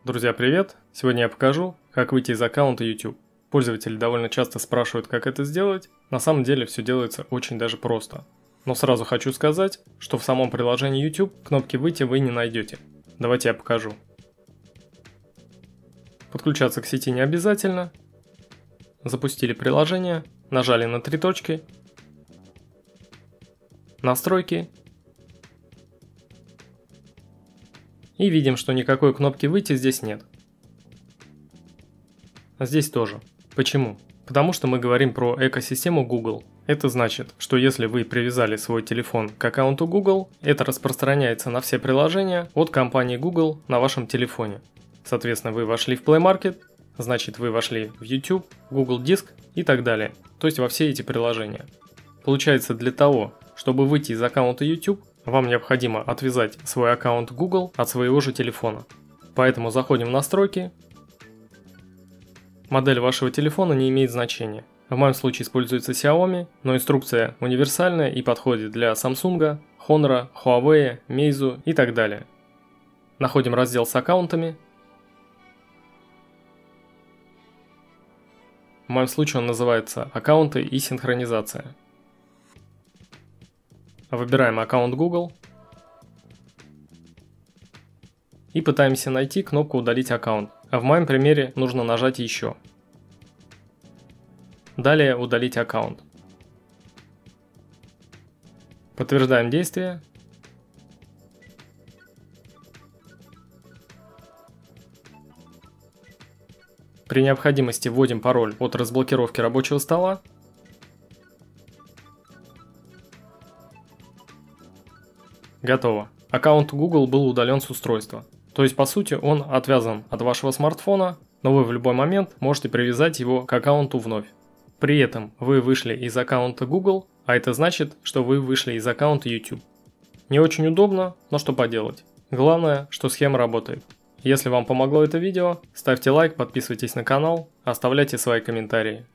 Друзья, привет! Сегодня я покажу, как выйти из аккаунта YouTube. Пользователи довольно часто спрашивают, как это сделать. На самом деле все делается очень даже просто. Но сразу хочу сказать, что в самом приложении YouTube кнопки «Выйти» вы не найдете. Давайте я покажу. Подключаться к сети не обязательно. Запустили приложение, нажали на три точки. Настройки. И видим, что никакой кнопки «Выйти» здесь нет. Здесь тоже. Почему? Потому что мы говорим про экосистему Google. Это значит, что если вы привязали свой телефон к аккаунту Google, это распространяется на все приложения от компании Google на вашем телефоне. Соответственно, вы вошли в Play Market, значит вы вошли в YouTube, Google Диск и так далее. То есть во все эти приложения. Получается, для того, чтобы выйти из аккаунта YouTube, вам необходимо отвязать свой аккаунт Google от своего же телефона. Поэтому заходим в настройки. Модель вашего телефона не имеет значения. В моем случае используется Xiaomi, но инструкция универсальная и подходит для Samsung, Honor, Huawei, Meizu и так далее. Находим раздел с аккаунтами. В моем случае он называется «Аккаунты и синхронизация». Выбираем аккаунт Google и пытаемся найти кнопку «Удалить аккаунт». А в моем примере нужно нажать «Еще». Далее «Удалить аккаунт». Подтверждаем действие. При необходимости вводим пароль от разблокировки рабочего стола. Готово. Аккаунт Google был удален с устройства. То есть, по сути, он отвязан от вашего смартфона, но вы в любой момент можете привязать его к аккаунту вновь. При этом вы вышли из аккаунта Google, а это значит, что вы вышли из аккаунта YouTube. Не очень удобно, но что поделать. Главное, что схема работает. Если вам помогло это видео, ставьте лайк, подписывайтесь на канал, оставляйте свои комментарии.